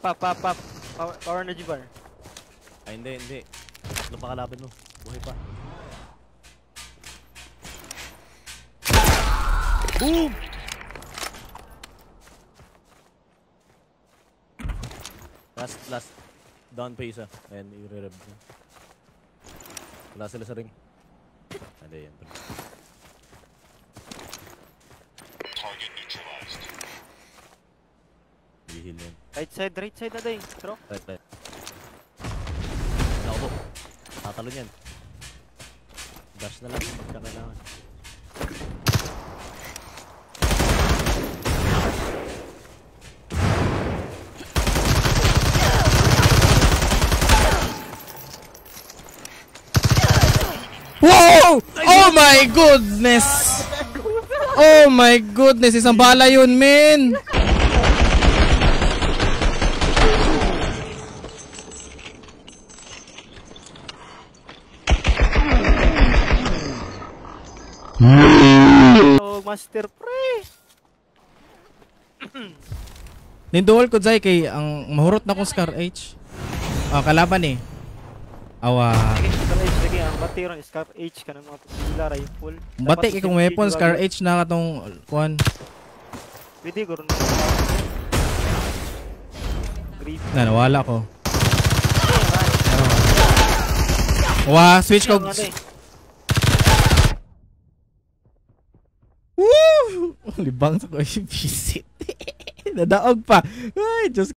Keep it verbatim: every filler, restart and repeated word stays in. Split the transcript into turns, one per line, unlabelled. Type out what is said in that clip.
pop, pop, pop. Power, power energy bar.
Ay, hindi, hindi. Ano pa kalaban mo? Buhay pa. Boom! Last, last. Down pa isa. Ayan, i-re-rev niya. Wala sila sa ring. Hindi, yan.
Target neutralized.
I-heal yan.
Right side, right side na day. Throw.
Right, right. Naku po. Tatalon yan. Dash na lang pagka kailangan.
Wow! Oh my goodness! Oh my goodness! Isang bala yun, men!
Oh, Master Pre!
Ninduol ko Zay kay ang mahurot na kong Scar H. Ah, kalaban eh. Awa.
Scar H lagi ang batiron Scar H ka ng mga pila rifle.
Bati kay kong weapon Scar H na katong kuan.
Pwede ko rin.
Na nawala ko. Wa, switch ko. Woo! Libang sa ko visit. Nadaog pa. Ay, just